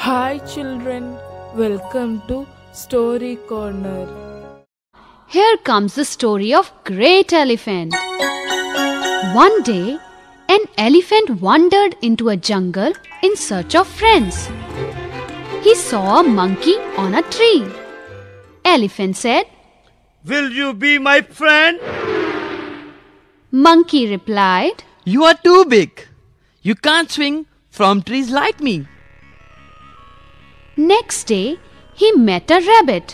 Hi children, welcome to Story Corner. Here comes the story of Great Elephant. One day, an elephant wandered into a jungle in search of friends. He saw a monkey on a tree. Elephant said, "Will you be my friend?" Monkey replied, "You are too big. You can't swing from trees like me." Next day, he met a rabbit.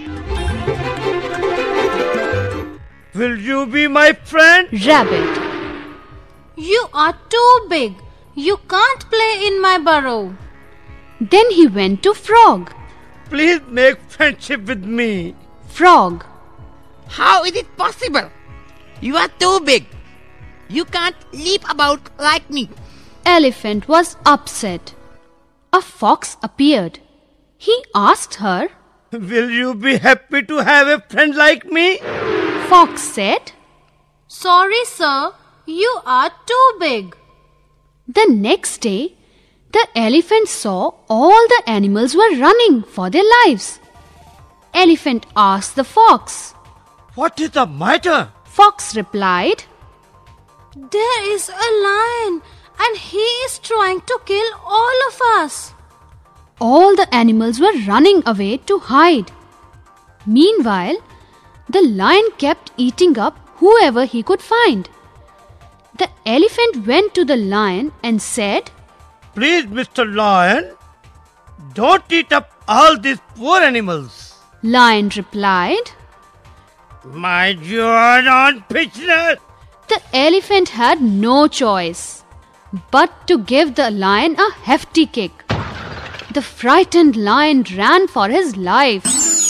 "Will you be my friend?" Rabbit, "You are too big. You can't play in my burrow." Then he went to Frog. "Please make friendship with me." Frog, "How is it possible? You are too big. You can't leap about like me." Elephant was upset. A fox appeared. He asked her. "Will you be happy to have a friend like me?" Fox said, "Sorry, sir. You are too big." The next day, the elephant saw all the animals were running for their lives. Elephant asked the fox. "What is the matter?" Fox replied, "There is a lion and he is trying to kill all of us." All the animals were running away to hide. Meanwhile, the lion kept eating up whoever he could find. The elephant went to the lion and said, "Please, Mr. Lion, don't eat up all these poor animals." Lion replied, "Mind your own business." The elephant had no choice but to give the lion a hefty kick. The frightened lion ran for his life.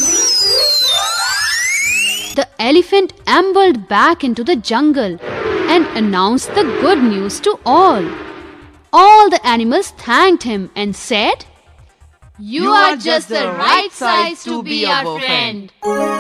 The elephant ambled back into the jungle and announced the good news to all. All the animals thanked him and said, You are just the right size to be our friend.